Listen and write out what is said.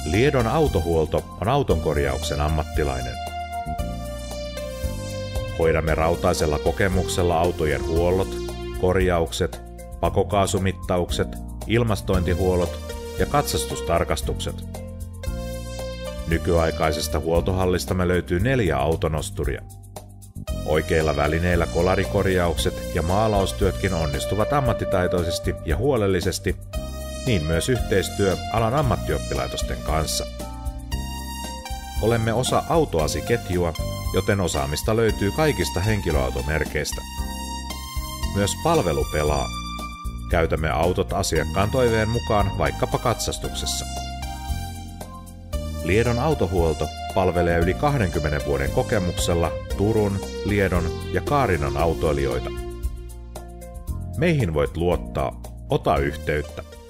Liedon autohuolto on autonkorjauksen ammattilainen. Hoidamme rautaisella kokemuksella autojen huollot, korjaukset, pakokaasumittaukset, ilmastointihuollot ja katsastustarkastukset. Nykyaikaisesta huoltohallistamme löytyy 4 autonosturia. Oikeilla välineillä kolarikorjaukset ja maalaustyötkin onnistuvat ammattitaitoisesti ja huolellisesti, niin myös yhteistyö alan ammattioppilaitosten kanssa. Olemme osa autoasiketjua, joten osaamista löytyy kaikista henkilöautomerkeistä. Myös palvelu pelaa. Käytämme autot asiakkaan toiveen mukaan vaikkapa katsastuksessa. Liedon autohuolto palvelee yli 20 vuoden kokemuksella Turun, Liedon ja Kaarinan autoilijoita. Meihin voit luottaa. Ota yhteyttä.